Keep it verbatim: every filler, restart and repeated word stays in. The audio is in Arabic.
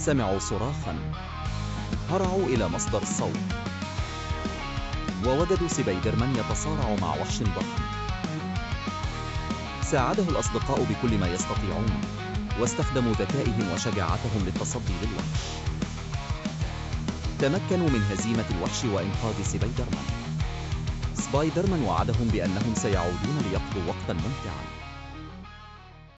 سمعوا صراخاً، هرعوا إلى مصدر الصوت، ووجدوا سبايدر مان يتصارع مع وحش ضخم. ساعده الأصدقاء بكل ما يستطيعون، واستخدموا ذكائهم وشجاعتهم للتصدي للوحش. تمكنوا من هزيمة الوحش وإنقاذ سبايدر مان. سبايدر مان وعدهم بأنهم سيعودون ليقضوا وقتاً ممتعاً.